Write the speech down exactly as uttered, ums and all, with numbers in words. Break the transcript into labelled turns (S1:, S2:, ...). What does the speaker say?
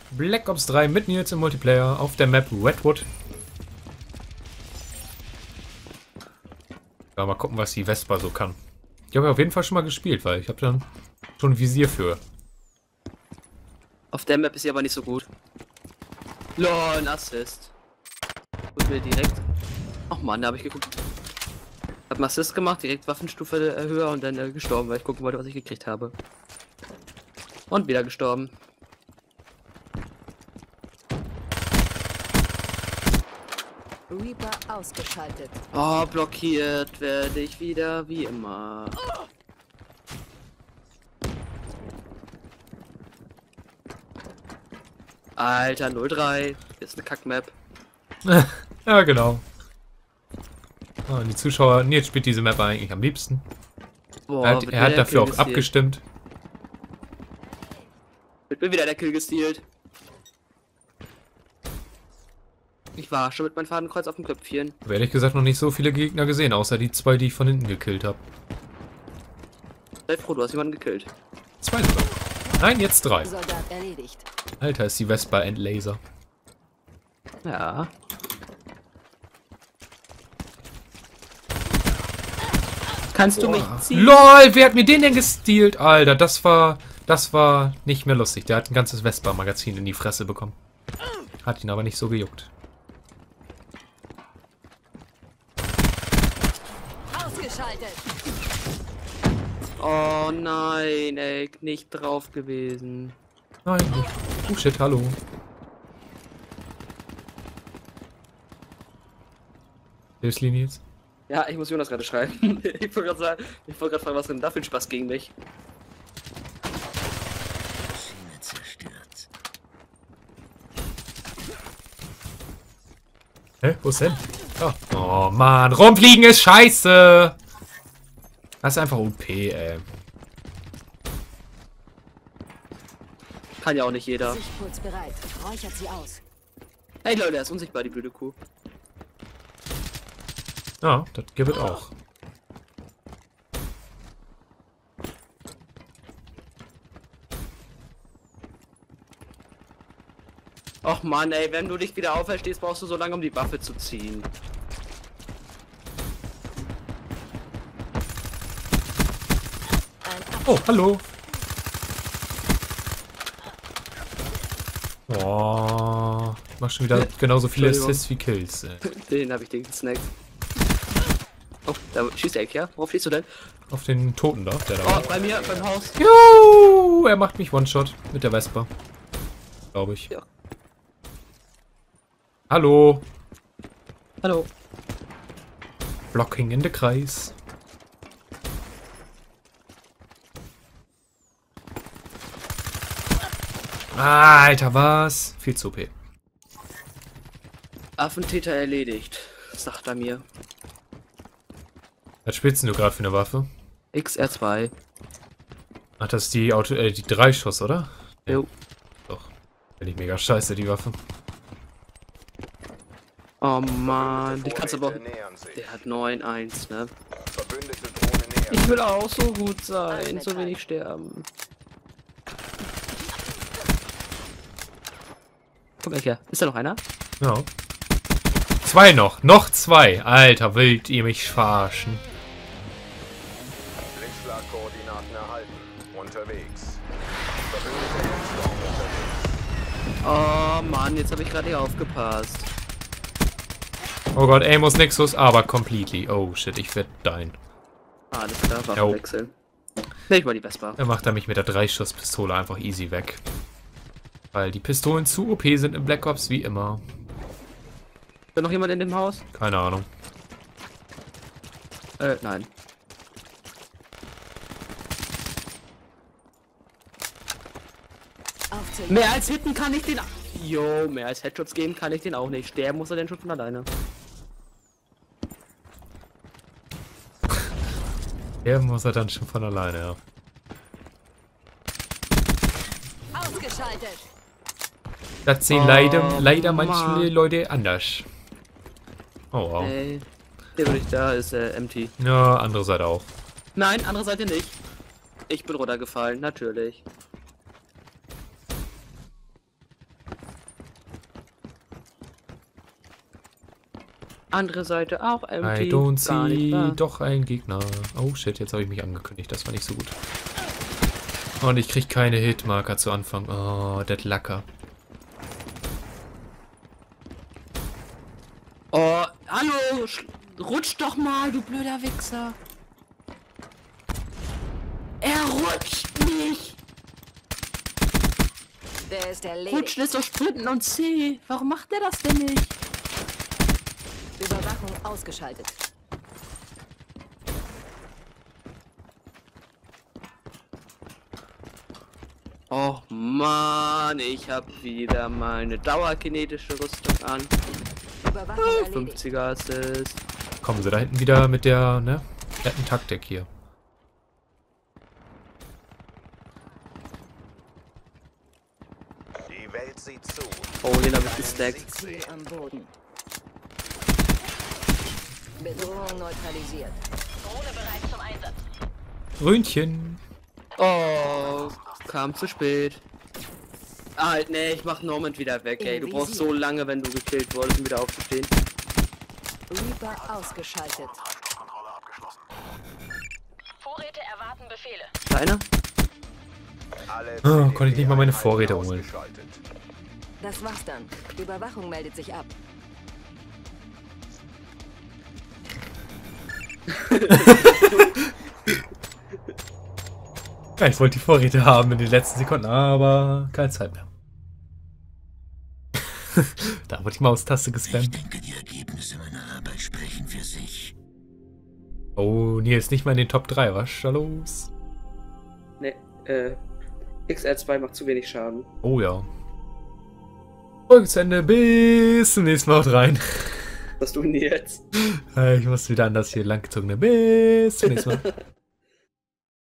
S1: Black Ops drei mit Nils im Multiplayer auf der Map Redwood. Ja, mal gucken, was die Vespa so kann. Ich habe ja auf jeden Fall schon mal gespielt, weil ich habe dann schon ein Visier für.
S2: Auf der Map ist sie aber nicht so gut. Lol, ein Assist. Gut, mir direkt. Ach man, da habe ich geguckt. Hab einen Assist gemacht, direkt Waffenstufe äh, höher und dann äh, gestorben, weil ich gucken wollte, was ich gekriegt habe. Und wieder gestorben.
S3: Reaper ausgeschaltet.
S2: Oh, blockiert werde ich wieder, wie immer. Alter, null drei. Ist eine Kack-Map.
S1: Ja, genau. Ah, die Zuschauer, Nils spielt diese Map eigentlich am liebsten.
S2: Boah,
S1: er hat, er hat dafür auch abgestimmt.
S2: Wird mir wieder der Kill gestealt. Ich war schon mit meinem Fadenkreuz auf dem Köpfchen.
S1: Ich habe ehrlich gesagt noch nicht so viele Gegner gesehen, außer die zwei, die ich von hinten gekillt habe.
S2: Sei froh, du hast jemanden gekillt.
S1: Zwei sogar. Nein, jetzt drei.
S3: Soldat erledigt.
S1: Alter, ist die Vespa Endlaser.
S2: Ja. Kannst du mich ziehen?
S1: LOL, wer hat mir den denn gestealt? Alter, das war... Das war nicht mehr lustig. Der hat ein ganzes Vespa-Magazin in die Fresse bekommen. Hat ihn aber nicht so gejuckt.
S3: Ausgeschaltet.
S2: Oh nein, ey, nicht drauf gewesen.
S1: Nein, nicht. Oh shit, hallo. Hilfslinie jetzt?
S2: Ja, ich muss Jonas gerade schreiben. Ich wollte gerade sagen, ich wollte gerade fragen, was denn da für ein Spaß gegen mich?
S4: Maschine zerstört.
S1: Hä? Wo ist denn? Oh. Oh Mann, rumfliegen ist scheiße! Das ist einfach O P, ey.
S2: Kann ja auch nicht jeder.
S3: Sichtpuls bereit. Räuchert sie aus.
S2: Hey Leute, er ist unsichtbar, die blöde Kuh.
S1: Ja, das gibt es auch.
S2: Och Mann, ey, wenn du dich wieder auferstehst, brauchst du so lange, um die Waffe zu ziehen.
S1: Oh, hallo. Oh, ich mach schon wieder genauso viele
S2: Entschuldigung.
S1: Assists wie Kills. Ey.
S2: Den habe ich den gesnackt. Oh, da schießt der ja? Worauf schießt du denn?
S1: Auf den Toten da, der da
S2: Oh,
S1: war.
S2: bei mir, beim Haus.
S1: Juhu, er macht mich One-Shot mit der Vespa. Glaube ich.
S2: Ja.
S1: Hallo.
S2: Hallo.
S1: Blocking in the Kreis. Ah, Alter, was? Viel zu O P.
S2: Affentäter erledigt, sagt er mir.
S1: Was spielst du gerade für eine Waffe?
S2: X R zwei.
S1: Ach, das ist die Auto, äh, die Dreischuss, oder?
S2: Jo.
S1: Doch. Finde ich mega scheiße, die Waffe.
S2: Oh Mann, ich kann's aber auch. Der hat neun eins, ne?
S4: Verbündete Drohne näher.
S2: Ich will auch so gut sein, so wenig sterben. Komm mal her, ist da noch einer?
S1: Ja. Zwei noch. Noch zwei. Alter, wollt ihr mich verarschen?
S4: Blitzschlagkoordinaten erhalten. Unterwegs. Verbündete Hellstorm unterwegs.
S2: Oh Mann, jetzt habe ich gerade nicht aufgepasst.
S1: Oh Gott, Amos Nexus, aber completely. Oh shit, ich werd dein.
S2: Alles klar,
S1: Jo.
S2: Waffen wechseln. Nicht mal die Vespa.
S1: Er macht er mich mit der Dreischuss-Pistole einfach easy weg. Weil die Pistolen zu O P sind in Black Ops wie immer.
S2: Ist da noch jemand in dem Haus?
S1: Keine Ahnung.
S2: Äh, nein.
S3: Aufzählen.
S2: Mehr als hitten kann ich den. Jo, mehr als Headshots geben kann ich den auch nicht. Sterben muss er denn schon von alleine.
S1: Der muss er dann schon von alleine, ja.
S3: Ausgeschaltet.
S1: Das sehen
S2: Oh,
S1: leider, leider manche
S2: Mann.
S1: Leute anders. Oh wow.
S2: Ey, der würde ich da ist äh, M T.
S1: Ja, andere Seite auch.
S2: Nein, andere Seite nicht. Ich bin runtergefallen, natürlich. Andere Seite auch empty.
S1: I don't
S2: Gar nicht
S1: see.
S2: wahr.
S1: Doch ein Gegner. Oh shit, jetzt habe ich mich angekündigt. Das war nicht so gut. Und ich krieg keine Hitmarker zu Anfang. Oh, das Lacker.
S2: Oh, hallo, sch- rutsch doch mal, du blöder Wichser. Er rutscht nicht.
S3: Der ist erledigt.
S2: Rutschen ist doch Sprinten und C. Warum macht er das denn nicht?
S3: Überwachung ausgeschaltet.
S2: Oh Mann, ich hab wieder meine dauerkinetische Rüstung an.
S3: Überwachung
S2: Ah,
S3: erledigt.
S2: fünfziger Assist.
S1: Kommen sie da hinten wieder mit der, ne? Netten Taktik hier.
S4: Die Welt sieht zu.
S2: Oh, den hab ich gestackt.
S3: Ziel am Boden. Bedrohung neutralisiert. Drohne bereit zum Einsatz.
S1: Brünchen.
S2: Oh, kam zu spät. Ah, nee, ich mach Normand wieder weg, ey. Du
S3: Im
S2: brauchst
S3: Visier.
S2: so lange, wenn du gekillt wurdest, um wieder aufzustehen.
S3: Reaper ausgeschaltet.
S5: Vorräte erwarten Befehle.
S2: Deiner?
S4: Alle
S1: Oh, konnte ich nicht mal meine
S4: C D
S1: Vorräte
S4: Einheiten
S1: holen.
S4: ausgeschaltet.
S3: Das war's dann. Überwachung meldet sich ab.
S1: Ja, ich wollte die Vorräte haben in den letzten Sekunden, aber keine Zeit mehr. Da wurde die Maustaste gespammt.
S6: denke, die Ergebnisse meiner Arbeit sprechen für sich.
S1: Oh, Nils, nicht mal in den Top drei. Was ist da los?
S2: Ne, äh, X R zwei macht zu wenig Schaden.
S1: Oh ja. Folge zu Ende. Bis zum nächsten Mal. Haut rein.
S2: Was tun die jetzt?
S1: Ich muss wieder anders hier langgezogene. Bis zum nächsten Mal.